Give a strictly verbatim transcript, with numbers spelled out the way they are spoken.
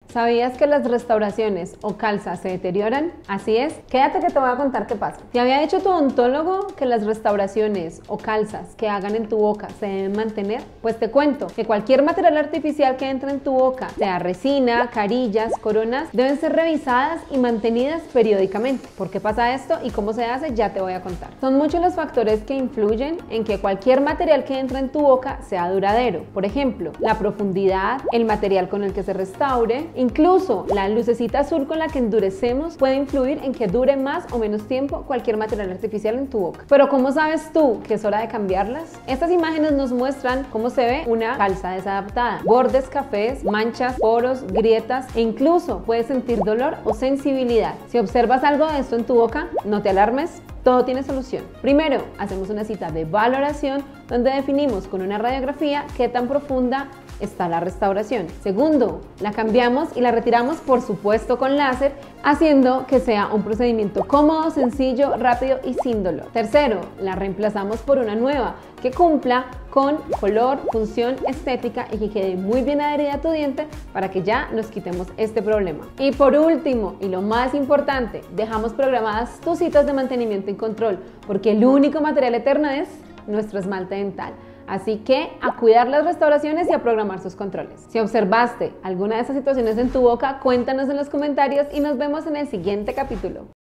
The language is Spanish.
¿Sabías que las restauraciones o calzas se deterioran? Así es, quédate que te voy a contar qué pasa. ¿Te había dicho tu odontólogo que las restauraciones o calzas que hagan en tu boca se deben mantener? Pues te cuento que cualquier material artificial que entre en tu boca, sea resina, carillas, coronas, deben ser revisadas y mantenidas periódicamente. ¿Por qué pasa esto y cómo se hace? Ya te voy a contar. Son muchos los factores que influyen en que cualquier material que entre en tu boca sea duradero. Por ejemplo, la profundidad, el material con el que se restaure, incluso la lucecita azul con la que endurecemos puede influir en que dure más o menos tiempo cualquier material artificial en tu boca. Pero ¿cómo sabes tú que es hora de cambiarlas? Estas imágenes nos muestran cómo se ve una calza desadaptada. Bordes cafés, manchas, poros, grietas e incluso puedes sentir dolor o sensibilidad. Si observas algo de esto en tu boca, no te alarmes. Todo tiene solución. Primero, hacemos una cita de valoración donde definimos con una radiografía qué tan profunda está la restauración. Segundo, la cambiamos y la retiramos, por supuesto, con láser, haciendo que sea un procedimiento cómodo, sencillo, rápido y sin dolor. Tercero, la reemplazamos por una nueva que cumpla con color, función, estética y que quede muy bien adherida a tu diente para que ya nos quitemos este problema. Y por último, y lo más importante, dejamos programadas tus citas de mantenimiento y control, porque el único material eterno es nuestro esmalte dental. Así que a cuidar las restauraciones y a programar sus controles. Si observaste alguna de estas situaciones en tu boca, cuéntanos en los comentarios y nos vemos en el siguiente capítulo.